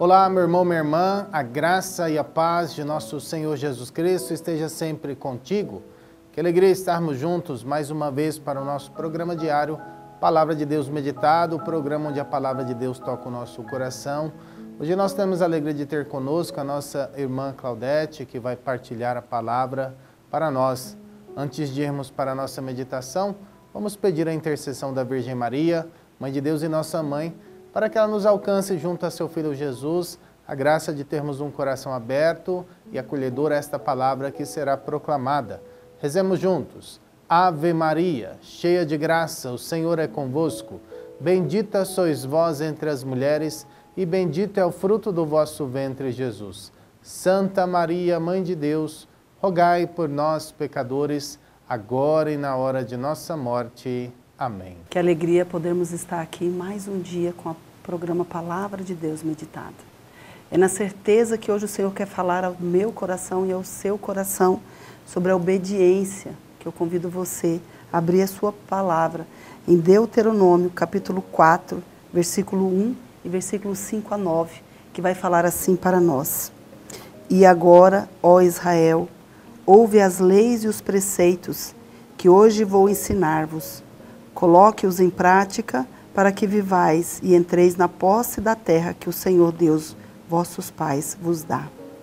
Olá, meu irmão, minha irmã, a graça e a paz de nosso Senhor Jesus Cristo esteja sempre contigo. Que alegria estarmos juntos mais uma vez para o nosso programa diário, Palavra de Deus Meditado, o programa onde a Palavra de Deus toca o nosso coração. Hoje nós temos a alegria de ter conosco a nossa irmã Claudete, que vai partilhar a palavra para nós. Antes de irmos para a nossa meditação, vamos pedir a intercessão da Virgem Maria, Mãe de Deus e nossa Mãe, para que ela nos alcance junto a seu Filho Jesus, a graça de termos um coração aberto e acolhedor a esta palavra que será proclamada. Rezemos juntos. Ave Maria, cheia de graça, o Senhor é convosco. Bendita sois vós entre as mulheres e bendito é o fruto do vosso ventre, Jesus. Santa Maria, Mãe de Deus, rogai por nós, pecadores, agora e na hora de nossa morte. Amém. Que alegria podermos estar aqui mais um dia com o programa Palavra de Deus Meditada. É na certeza que hoje o Senhor quer falar ao meu coração e ao seu coração sobre a obediência, que eu convido você a abrir a sua palavra em Deuteronômio, capítulo 4, versículo 1 e versículo 5 a 9, que vai falar assim para nós. E agora, ó Israel, ouve as leis e os preceitos que hoje vou ensinar-vos. Coloque-os em prática para que vivais e entreis na posse da terra que o Senhor Deus, vossos pais, vos dá.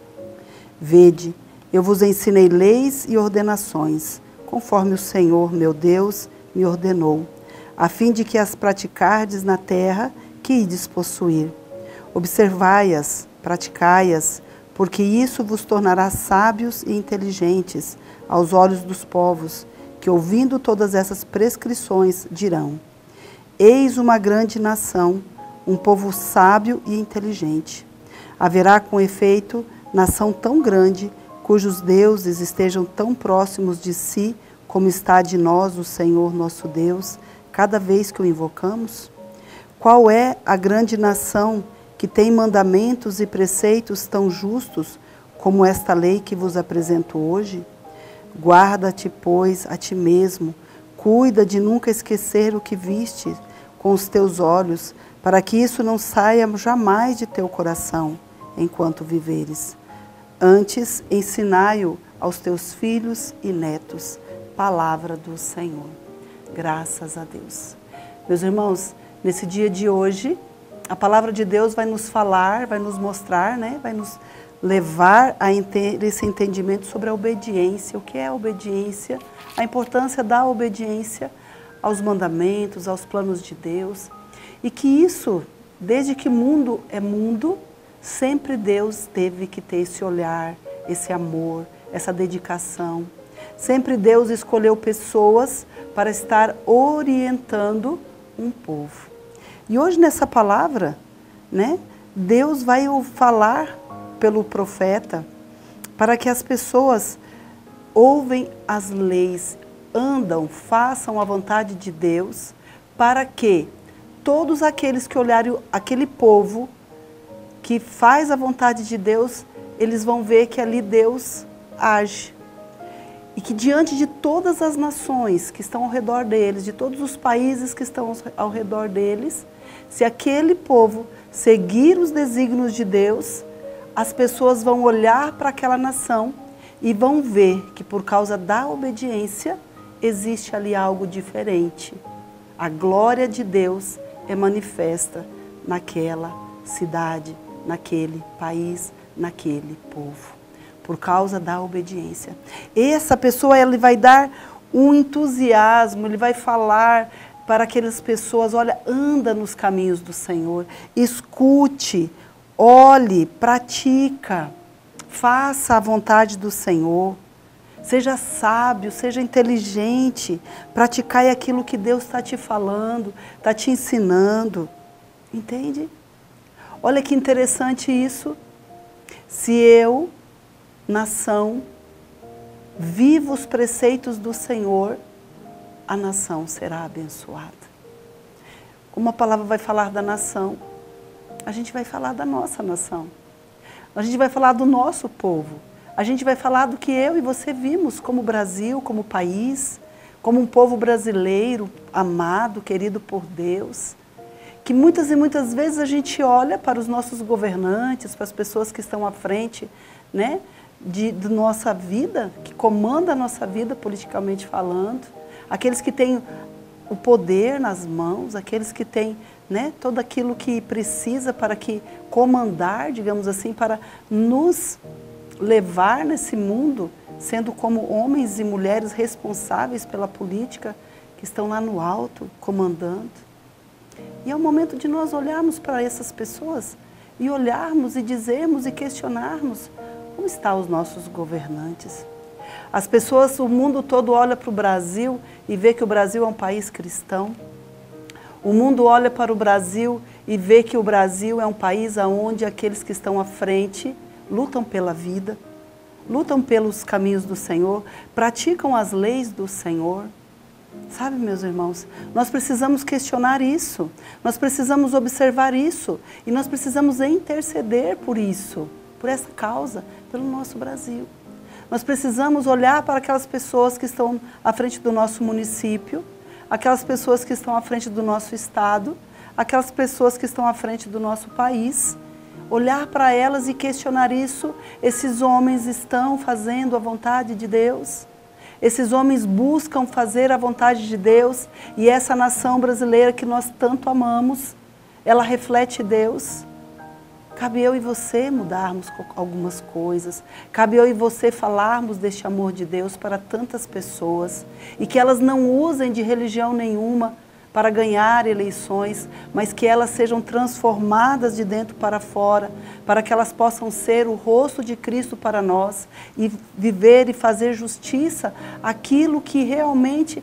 Vede, eu vos ensinei leis e ordenações, conforme o Senhor, meu Deus, me ordenou, a fim de que as praticardes na terra que ides possuir. Observai-as, praticai-as, porque isso vos tornará sábios e inteligentes aos olhos dos povos, que ouvindo todas essas prescrições dirão: eis uma grande nação, um povo sábio e inteligente. Haverá com efeito nação tão grande, cujos deuses estejam tão próximos de si, como está de nós o Senhor nosso Deus, cada vez que o invocamos? Qual é a grande nação que tem mandamentos e preceitos tão justos como esta lei que vos apresento hoje? Guarda-te, pois, a ti mesmo, cuida de nunca esquecer o que viste com os teus olhos, para que isso não saia jamais de teu coração, enquanto viveres. Antes, ensinai-o aos teus filhos e netos. Palavra do Senhor. Graças a Deus. Meus irmãos, nesse dia de hoje, a palavra de Deus vai nos falar, vai nos mostrar, vai nos levar a esse entendimento sobre a obediência. O que é a obediência? A importância da obediência aos mandamentos, aos planos de Deus. E que isso, desde que mundo é mundo, sempre Deus teve que ter esse olhar, esse amor, essa dedicação. Sempre Deus escolheu pessoas para estar orientando um povo. E hoje nessa palavra, Deus vai falar pelo profeta para que as pessoas ouvem as leis, andam, façam a vontade de Deus, para que todos aqueles que olharem aquele povo que faz a vontade de Deus, eles vão ver que ali Deus age. E que diante de todas as nações que estão ao redor deles, de todos os países que estão ao redor deles, se aquele povo seguir os desígnios de Deus, as pessoas vão olhar para aquela nação e vão ver que por causa da obediência existe ali algo diferente. A glória de Deus é manifesta naquela cidade, naquele país, naquele povo. Por causa da obediência. Essa pessoa, ele vai dar um entusiasmo, ele vai falar para aquelas pessoas: olha, anda nos caminhos do Senhor, escute, olhe, pratica, faça a vontade do Senhor, seja sábio, seja inteligente, praticai aquilo que Deus está te falando, está te ensinando, entende? Olha que interessante isso. Se eu, nação, vivo os preceitos do Senhor, a nação será abençoada. Como a palavra vai falar da nação, a gente vai falar da nossa nação. A gente vai falar do nosso povo. A gente vai falar do que eu e você vimos como Brasil, como país, como um povo brasileiro amado, querido por Deus, que muitas e muitas vezes a gente olha para os nossos governantes, para as pessoas que estão à frente, né, de nossa vida, que comandam a nossa vida politicamente falando, aqueles que têm o poder nas mãos, aqueles que têm, né, tudo aquilo que precisa para que comandar, digamos assim, para nos levar nesse mundo, sendo como homens e mulheres responsáveis pela política, que estão lá no alto, comandando. E é o momento de nós olharmos para essas pessoas e olharmos e dizermos e questionarmos como estão os nossos governantes. As pessoas, o mundo todo olha para o Brasil e vê que o Brasil é um país cristão. O mundo olha para o Brasil e vê que o Brasil é um país onde aqueles que estão à frente lutam pela vida, lutam pelos caminhos do Senhor, praticam as leis do Senhor. Sabe, meus irmãos, nós precisamos questionar isso, nós precisamos observar isso e nós precisamos interceder por isso, por essa causa, pelo nosso Brasil. Nós precisamos olhar para aquelas pessoas que estão à frente do nosso município, aquelas pessoas que estão à frente do nosso estado, aquelas pessoas que estão à frente do nosso país, olhar para elas e questionar isso. Esses homens estão fazendo a vontade de Deus? Esses homens buscam fazer a vontade de Deus? E essa nação brasileira que nós tanto amamos, ela reflete Deus? Cabe eu e você mudarmos algumas coisas. Cabe eu e você falarmos deste amor de Deus para tantas pessoas. E que elas não usem de religião nenhuma para ganhar eleições, mas que elas sejam transformadas de dentro para fora, para que elas possam ser o rosto de Cristo para nós e viver e fazer justiça aquilo que realmente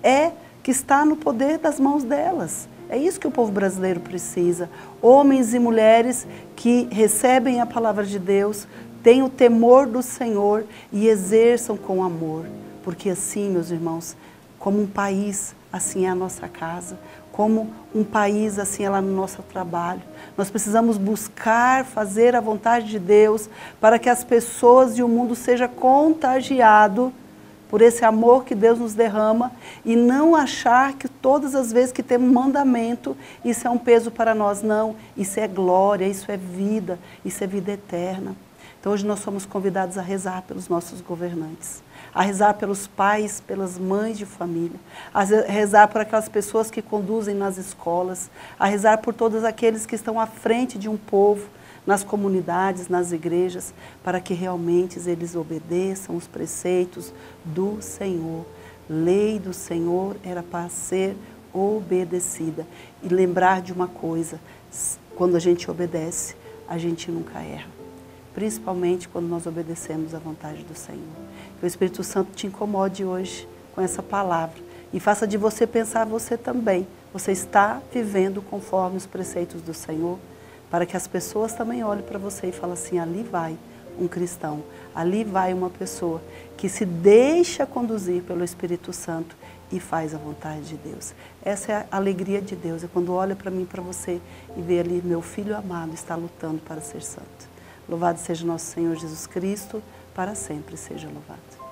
que está no poder das mãos delas. É isso que o povo brasileiro precisa. Homens e mulheres que recebem a palavra de Deus, têm o temor do Senhor e exerçam com amor. Porque assim, meus irmãos, como um país, assim é a nossa casa. Como um país, assim é lá no nosso trabalho. Nós precisamos buscar fazer a vontade de Deus para que as pessoas e o mundo seja contagiado por esse amor que Deus nos derrama e não achar que todas as vezes que temos um mandamento, isso é um peso para nós. Não, isso é glória, isso é vida eterna. Então hoje nós somos convidados a rezar pelos nossos governantes, a rezar pelos pais, pelas mães de família, a rezar por aquelas pessoas que conduzem nas escolas, a rezar por todos aqueles que estão à frente de um povo, nas comunidades, nas igrejas, para que realmente eles obedeçam os preceitos do Senhor. Lei do Senhor era para ser obedecida. E lembrar de uma coisa, quando a gente obedece, a gente nunca erra. Principalmente quando nós obedecemos à vontade do Senhor. Que o Espírito Santo te incomode hoje com essa palavra e faça de você pensar você também. Você está vivendo conforme os preceitos do Senhor? Para que as pessoas também olhem para você e falem assim, ali vai um cristão, ali vai uma pessoa que se deixa conduzir pelo Espírito Santo e faz a vontade de Deus. Essa é a alegria de Deus, é quando olha para mim e para você e vê ali, meu filho amado está lutando para ser santo. Louvado seja nosso Senhor Jesus Cristo, para sempre seja louvado.